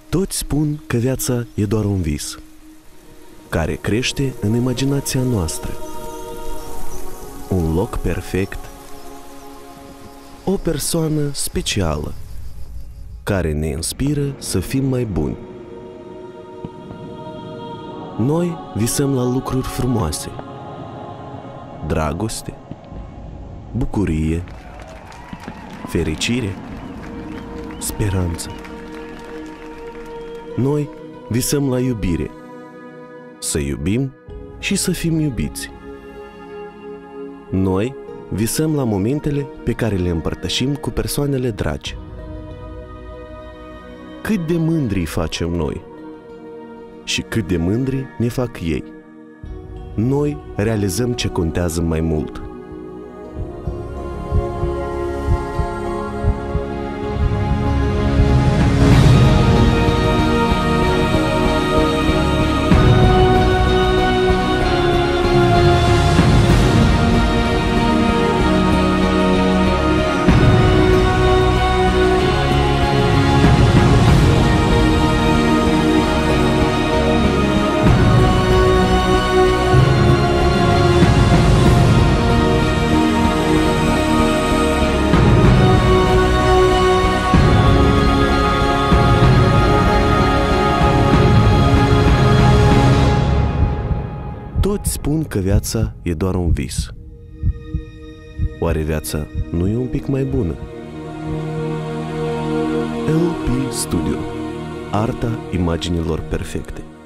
Toți spun că viața e doar un vis, care crește în imaginația noastră. Un loc perfect, o persoană specială, care ne inspiră să fim mai buni. Noi visăm la lucruri frumoase, dragoste, bucurie, fericire, speranță. Noi visăm la iubire, să iubim și să fim iubiți. Noi visăm la momentele pe care le împărtășim cu persoanele dragi. Cât de mândri facem noi și cât de mândri ne fac ei. Noi realizăm ce contează mai mult. Toți spun că viața e doar un vis. Oare viața nu e un pic mai bună? LP Studio. Arta imaginilor perfecte.